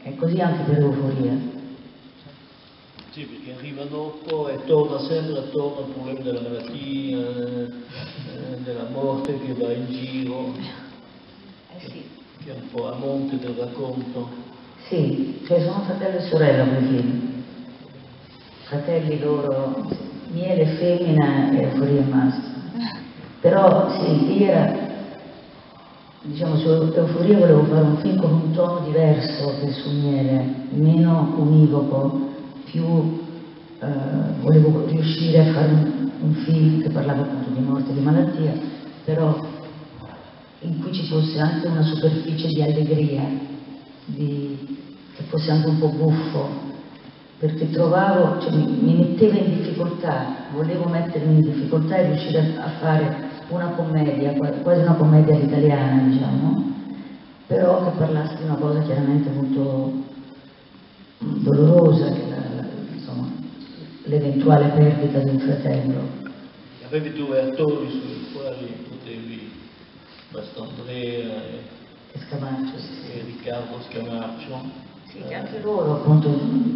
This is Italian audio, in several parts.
E così anche per Euforia. Sì, perché arriva dopo e torna sempre attorno al problema della malattia, della morte che va in giro, Sì. che è un po' a monte del racconto. Sì, cioè sono fratello e sorella quei film. Fratelli loro, Miele femmina e Euforia maschio. Però sì, diciamo, su Euforia volevo fare un film con un tono diverso che su Miele, meno univoco, più volevo riuscire a fare un film che parlava appunto di morte e di malattia, però in cui ci fosse anche una superficie di allegria, che fosse anche un po' buffo, perché trovavo, cioè, mi metteva in difficoltà, volevo mettermi in difficoltà e riuscire a fare una commedia, quasi una commedia all'italiana, diciamo, però che parlasse di una cosa chiaramente molto dolorosa, che insomma, l'eventuale perdita di un fratello. Avevi due attori sui quali potevi, Mastandrea E Scamaccio, e Riccardo Scamarcio. Sì, che anche loro appunto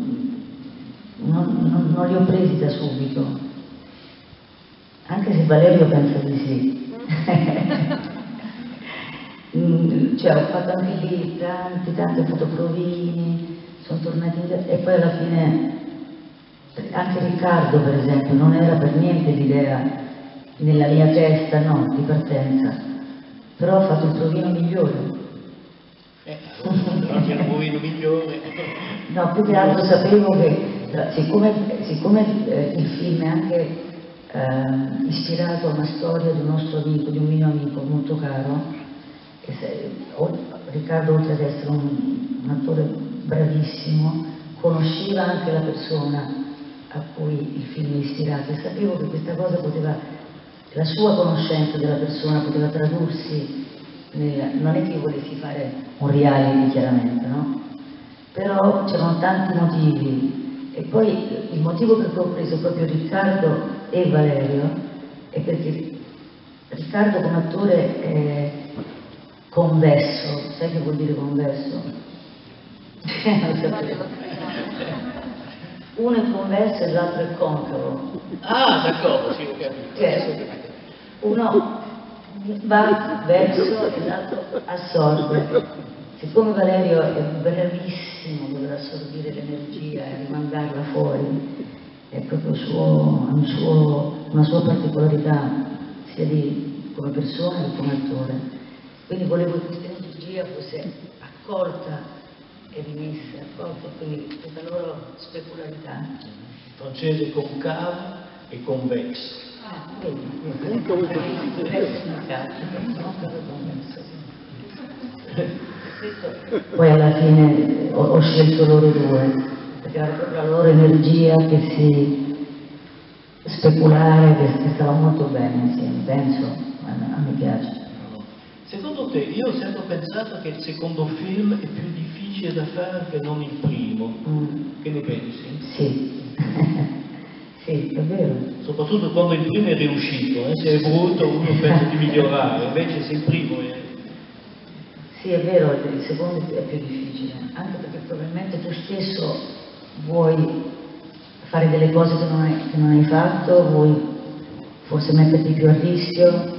non li ho presi da subito, anche se Valerio pensa di sì. Cioè ho fatto anche lì tanti, ho fatto provini, sono tornati indietro e poi alla fine anche Riccardo per esempio non era per niente l'idea nella mia testa, no, di partenza, però ho fatto il provino migliore. Anche il provino migliore. No, più che altro sapevo che siccome il film è anche ispirato a una storia di un nostro amico, di un mio amico molto caro, Riccardo oltre ad essere un attore bravissimo, conosceva anche la persona a cui il film è ispirato e sapevo che questa cosa la sua conoscenza della persona poteva tradursi non è che io volessi fare un reality chiaramente, no? Però c'erano tanti motivi e poi il motivo per cui ho preso proprio Riccardo e Valerio è perché Riccardo come attore è convesso, sai che vuol dire convesso? Uno è convesso e l'altro è concavo. Ah, d'accordo, sì, ho capito. Cioè, uno va verso e l'altro assorbe. Siccome Valerio è bravissimo nel assorbire l'energia e rimandarla fuori, è proprio una sua particolarità, sia come persona che come attore. Quindi volevo che questa energia fosse accolta e rimessa, accolta, quindi questa loro specularità. Francese concavo e convesso. Vedi, poi alla fine ho scelto loro due, perché era proprio la loro energia che si speculare, che stava molto bene insieme, penso, a me piace. Secondo te, io ho sempre pensato che il secondo film è più difficile da fare che non il primo. Che ne pensi? Sì. Sì, è vero. Soprattutto quando il primo è riuscito, se è brutto uno pensa di migliorare, invece se il primo è... Sì, è vero, il secondo è più difficile, anche perché probabilmente tu stesso vuoi fare delle cose che non hai fatto, vuoi forse metterti più a rischio,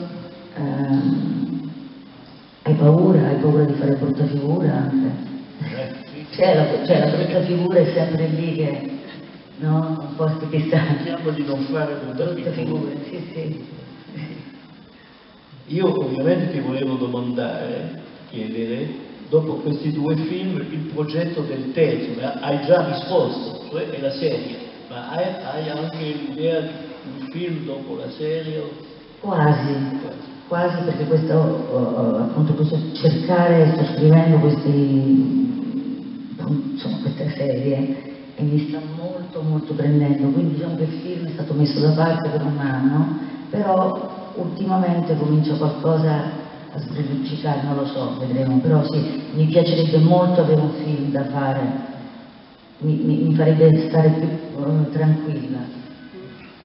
hai paura di fare brutta figura anche. Sì. La brutta figura è sempre lì che... No, un po' stipizzante. Cerchiamo di non fare brutta figura. Sì. Io ovviamente ti volevo chiedere, dopo questi due film, il progetto del terzo, hai già risposto, cioè è la serie, ma hai anche l'idea di un film dopo la serie? Quasi perché appunto sto scrivendo queste serie e mi sta molto prendendo, quindi diciamo che il film è stato messo da parte per un anno, però ultimamente comincia qualcosa a sbrilluccicare, non lo so, vedremo, però sì, mi piacerebbe molto avere un film da fare, mi farebbe stare più tranquilla.